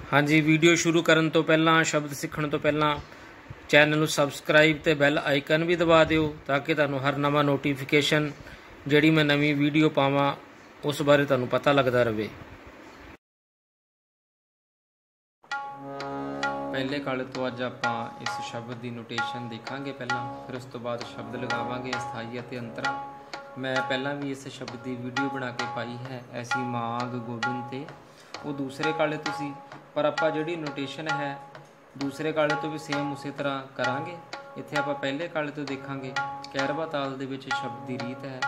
हाँ जी, वीडियो शुरू करन तो पहला, शब्द सीखण तो पहला चैनल सबसक्राइब ते बैल आइकन भी दबा दिओ ताकि तुहानूं हर नवा नोटिफिकेशन जिहड़ी मैं नवी वीडियो पावां उस बारे तुहानूं पता लगदा रहे। पहले काले तो अज आपां इस शब्द की नोटेशन देखा पहला, फिर उस तो बाद शब्द लगावांगे स्थाई अते अंतरा। मैं पहला भी इस शब्द की वीडियो बना के पाई है, ऐसी मांग गोबिंद ते वो दूसरे काले तो सी, पर आपां जिहड़ी नोटेशन है दूसरे काले तो भी सेम उस तरह करांगे। इत्थे आपां पहले काले तो देखांगे। कैरवा ताल दे विच शब्द की रीत है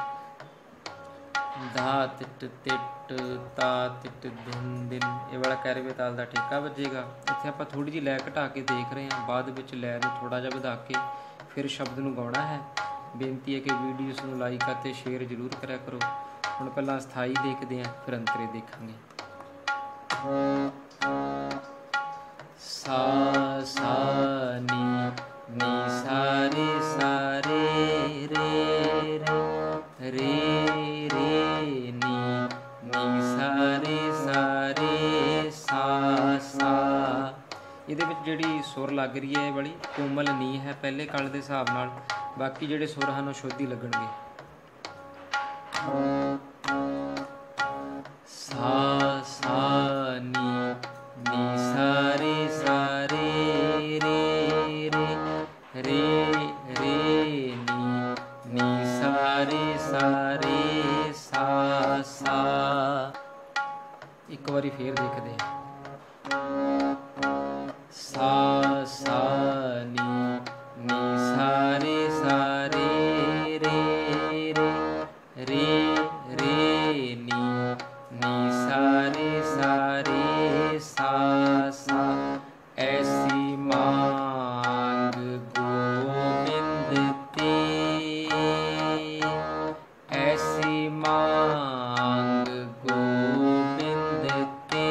धा तिट तिट ता तिट दिन दिन, ये वाला कैरवे ताल का ठेका वजेगा। इत्थे आपां थोड़ी जी लै घटा के देख रहे हैं, बाद विच लै नूं थोड़ा जिहा वधा के फिर शब्द नूं गाउणा है। बेनती है कि वीडियोस नूं लाइक अते शेयर जरूर करिया करो। हुण पहलां स्थाई देखदे हैं, फिर अंतरे देखांगे। सा सा नी नी सा रे रे रे रे नी नी सा रे सा सा। ਇਹਦੇ ਵਿੱਚ ਜਿਹੜੀ ਸੁਰ ਲੱਗ ਰਹੀ ਹੈ ਇਹ ਵਾਲੀ ਕੋਮਲ ਨੀ ਹੈ ਪਹਿਲੇ ਕਾਲ ਦੇ ਹਿਸਾਬ ਨਾਲ, ਬਾਕੀ ਜਿਹੜੇ ਸੁਰ ਹਨ ਉਹ ਸ਼ੁੱਧ ਹੀ ਲੱਗਣਗੇ। सा सा नी नी सा रे रे रे नी नी सा रे सा सा। एक बारी फिर देखते हैं। सा सा नी नी सा रे रे रे रे नी नी सा रे सा सा। ऐसी मांग गोविंद ते, ऐसी मांग गोविंद ते,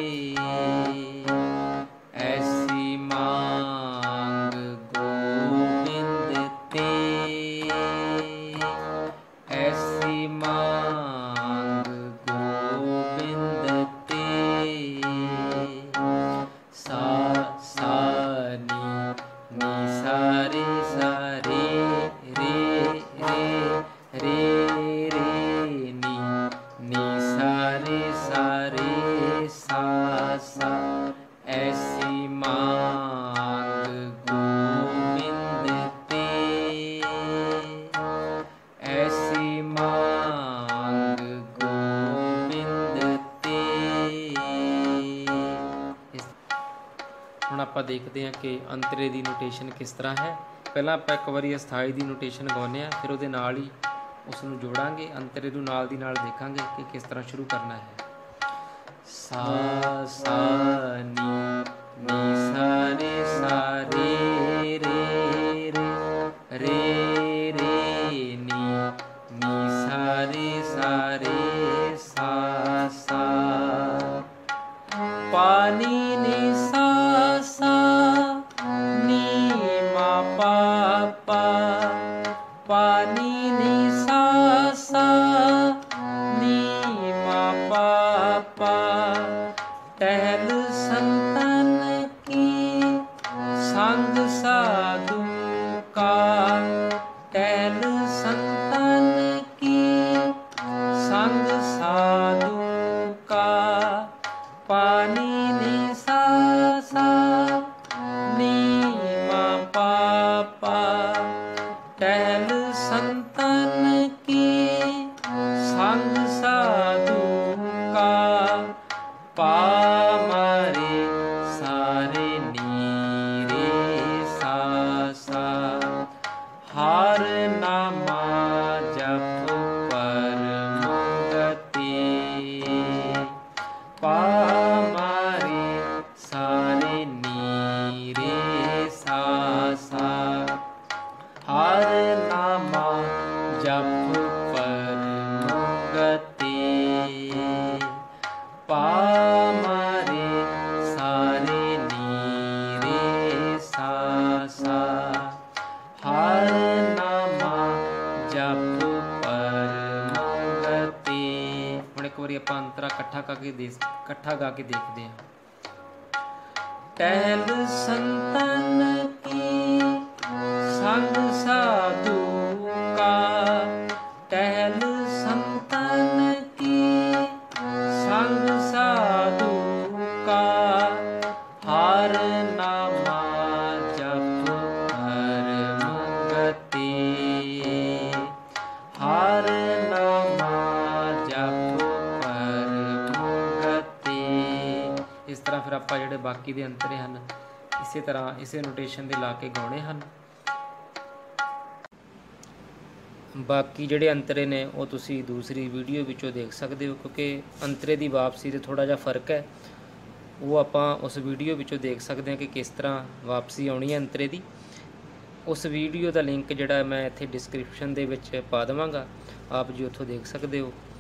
ऐसी मांग गोविंद ते, ऐसी मांग गोविंद ते। सा सा नी नी सा रे रे रे नी नी सा रे सा सा। ऐसी मांग गोविंद ते, ऐसी मांग गोविंद ते। ਹੁਣ ਆਪਾਂ ਦੇਖਦੇ ਹਾਂ ਕਿ ਅੰਤਰੇ ਦੀ ਨੋਟੇਸ਼ਨ ਕਿਸ ਤਰ੍ਹਾਂ ਹੈ। ਪਹਿਲਾਂ ਆਪਾਂ ਇੱਕ ਵਾਰੀ ਅਸਥਾਈ ਦੀ ਨੋਟੇਸ਼ਨ ਗਾਉਂਦੇ ਹਾਂ, ਫਿਰ ਉਹਦੇ ਨਾਲ ਹੀ ਉਸ ਨੂੰ ਜੋੜਾਂਗੇ। ਅੰਤਰੇ ਨੂੰ ਨਾਲ ਦੀ ਨਾਲ ਦੇਖਾਂਗੇ ਕਿ ਕਿਸ ਤਰ੍ਹਾਂ ਸ਼ੁਰੂ ਕਰਨਾ ਹੈ। सा सा नी नी सा रे रे रे रे नी नी सा रे सा सा। पानी नी सा सा नी मा पा पा, पानी नी सा सा नी मा पा पा। टहल संतन की संग साधु का, टहल संतन की संग साधु का। पानी नी सा सा नी मा पा पा, टहल संतन की संग साधु का। पा मारे सारे नी रे सा सा। हार नामा जप पर मुगते, पा मारे सारे नी रे सा सा। हार नामा जप पर मुगते, पा मारे सारे नी रे सा सा। हर नामा जप पर मुगते। ਹੁਣ ਇੱਕ ਵਾਰੀ ਆਪਾਂ ਅੰਤਰਾ ਇਕੱਠਾ ਗਾ ਕੇ ਦੇਖਦੇ ਹਾਂ। टहल संतन की संग साधु का, टहल संतन की संग साधु का, हर नामा जप परम गति, हर नामा जप परम गति। इस तरह फिर ਆਪਾਂ ਜਿਹੜੇ ਬਾਕੀ ਦੇ ਅੰਤਰੇ ਹਨ ਇਸੇ ਤਰ੍ਹਾਂ ਇਸੇ ਨੋਟੇਸ਼ਨ ਦੇ ਲਾ ਕੇ ਗਾਉਣੇ ਹਨ। ਬਾਕੀ ਜਿਹੜੇ ਅੰਤਰੇ ਨੇ ਉਹ ਤੁਸੀਂ ਦੂਸਰੀ ਵੀਡੀਓ ਵਿੱਚੋਂ ਦੇਖ ਸਕਦੇ ਹੋ, ਕਿਉਂਕਿ ਅੰਤਰੇ ਦੀ ਵਾਪਸੀ 'ਤੇ ਥੋੜ੍ਹਾ ਜਿਹਾ ਫਰਕ ਹੈ। ਉਹ ਆਪਾਂ ਉਸ ਵੀਡੀਓ ਵਿੱਚੋਂ ਦੇਖ ਸਕਦੇ ਹਾਂ ਕਿ ਕਿਸ ਤਰ੍ਹਾਂ ਵਾਪਸੀ ਆਉਣੀ ਹੈ ਅੰਤਰੇ ਦੀ। ਉਸ ਵੀਡੀਓ ਦਾ ਲਿੰਕ ਜਿਹੜਾ ਮੈਂ ਇੱਥੇ ਡਿਸਕ੍ਰਿਪਸ਼ਨ ਦੇ ਵਿੱਚ ਪਾ ਦੇਵਾਂਗਾ, ਆਪ ਜੀ ਉੱਥੋਂ ਦੇਖ ਸਕਦੇ ਹੋ।